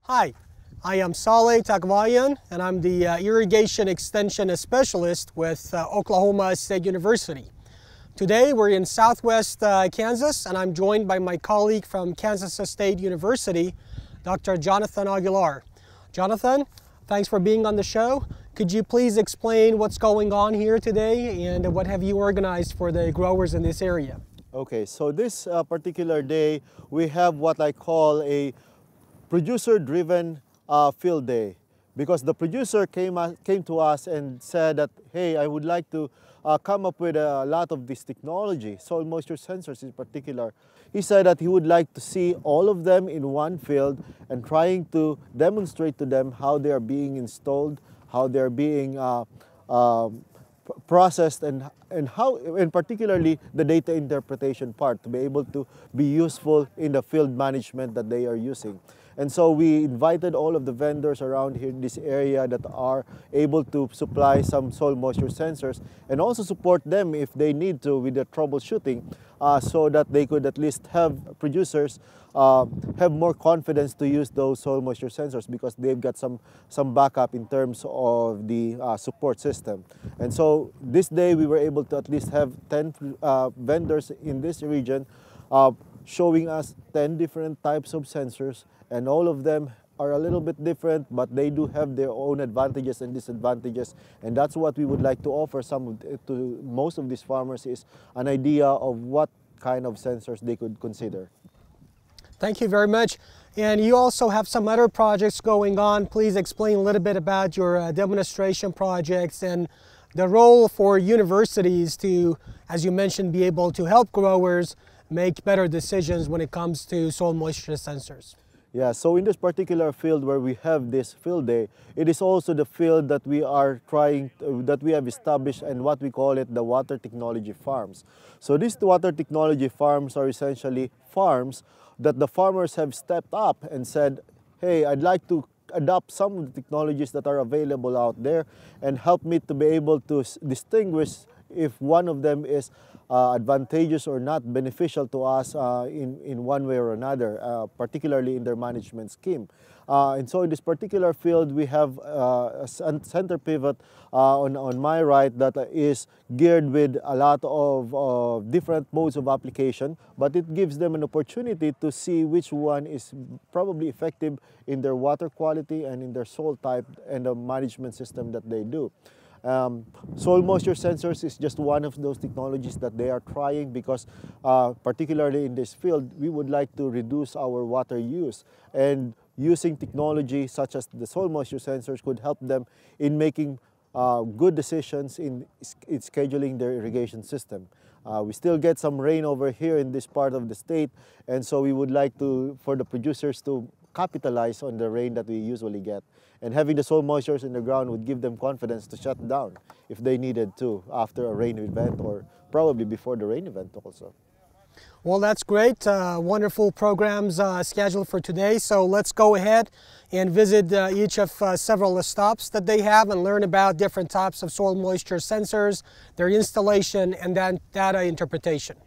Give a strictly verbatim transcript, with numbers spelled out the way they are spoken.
Hi, I am Saleh Taghvaeian, and I'm the uh, Irrigation Extension Specialist with uh, Oklahoma State University. Today we're in southwest uh, Kansas, and I'm joined by my colleague from Kansas State University, Doctor Jonathan Aguilar. Jonathan, thanks for being on the show. Could you please explain what's going on here today and what have you organized for the growers in this area? Okay, so this uh, particular day we have what I call a producer-driven uh, field day, because the producer came, uh, came to us and said that, hey, I would like to uh, come up with a lot of this technology, soil moisture sensors in particular. He said that he would like to see all of them in one field and trying to demonstrate to them how they are being installed, how they're being uh, uh, processed, and and how, and particularly the data interpretation part, to be able to be useful in the field management that they are using. And so we invited all of the vendors around here in this area that are able to supply some soil moisture sensors and also support them if they need to with the troubleshooting, uh, so that they could at least have producers uh, have more confidence to use those soil moisture sensors, because they've got some, some backup in terms of the uh, support system. And so this day we were able to at least have ten uh, vendors in this region uh, showing us ten different types of sensors, and all of them are a little bit different, but they do have their own advantages and disadvantages, and that's what we would like to offer some of the, to most of these farmers, is an idea of what kind of sensors they could consider. Thank you very much. And you also have some other projects going on. Please explain a little bit about your uh, demonstration projects and the role for universities to, as you mentioned, be able to help growers make better decisions when it comes to soil moisture sensors. Yeah, so in this particular field where we have this field day, it is also the field that we are trying, to, that we have established, and what we call it the water technology farms. So these water technology farms are essentially farms that the farmers have stepped up and said, hey, I'd like to adopt some of the technologies that are available out there and help me to be able to distinguish if one of them is uh, advantageous or not, beneficial to us uh, in, in one way or another, uh, particularly in their management scheme. Uh, and so in this particular field, we have uh, a center pivot uh, on, on my right that is geared with a lot of uh, different modes of application, but it gives them an opportunity to see which one is probably effective in their water quality and in their soil type and the management system that they do. Um, soil moisture sensors is just one of those technologies that they are trying, because uh, particularly in this field, we would like to reduce our water use, and using technology such as the soil moisture sensors could help them in making uh, good decisions in, in scheduling their irrigation system. Uh, we still get some rain over here in this part of the state, and so we would like to, for the producers to capitalize on the rain that we usually get. And having the soil moistures in the ground would give them confidence to shut down if they needed to after a rain event, or probably before the rain event also. Well, that's great. Uh, wonderful programs uh, scheduled for today. So let's go ahead and visit uh, each of uh, several stops that they have and learn about different types of soil moisture sensors, their installation, and then data interpretation.